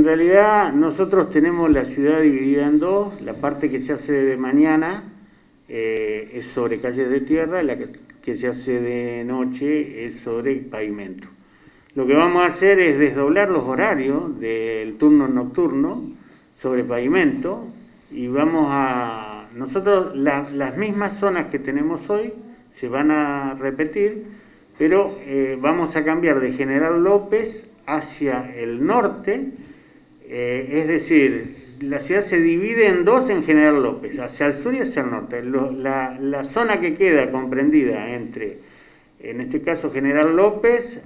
realidad nosotros tenemos la ciudad dividida en dos. La parte que se hace de mañana es sobre calles de tierra, la que se hace de noche es sobre pavimento. Lo que vamos a hacer es desdoblar los horarios del turno nocturno sobre pavimento y nosotros las mismas zonas que tenemos hoy se van a repetir, pero vamos a cambiar de General López hacia el norte, es decir, la ciudad se divide en dos en General López, hacia el sur y hacia el norte. La zona que queda comprendida entre, en este caso General López,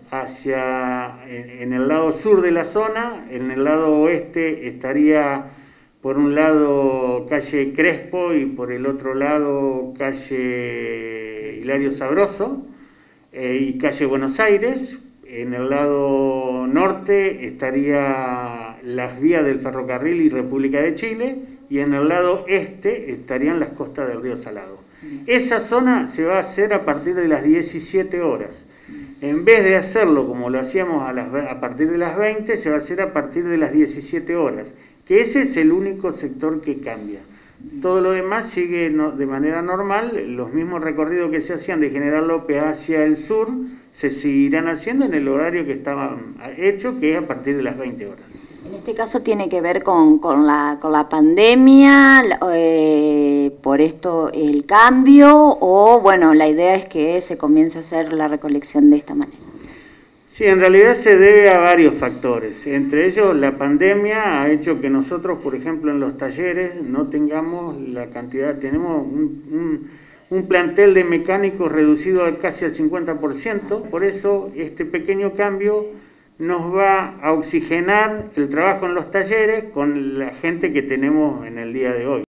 en el lado sur de la zona, en el lado oeste estaría por un lado calle Crespo y por el otro lado calle Hilario Sabroso y calle Buenos Aires. En el lado norte estaría las vías del ferrocarril y República de Chile, y en el lado este estarían las costas del río Salado. Esa zona se va a hacer a partir de las 17 horas. En vez de hacerlo como lo hacíamos a partir de las 20, se va a hacer a partir de las 17 horas, que ese es el único sector que cambia. Todo lo demás sigue de manera normal, los mismos recorridos que se hacían de General López hacia el sur se seguirán haciendo en el horario que estaban hecho, que es a partir de las 20 horas. En este caso tiene que ver con la pandemia, por esto el cambio, o bueno, la idea es que se comience a hacer la recolección de esta manera. Sí, en realidad se debe a varios factores. Entre ellos, la pandemia ha hecho que nosotros, por ejemplo, en los talleres no tengamos la cantidad, tenemos un plantel de mecánicos reducido casi al 50%, por eso este pequeño cambio nos va a oxigenar el trabajo en los talleres con la gente que tenemos en el día de hoy.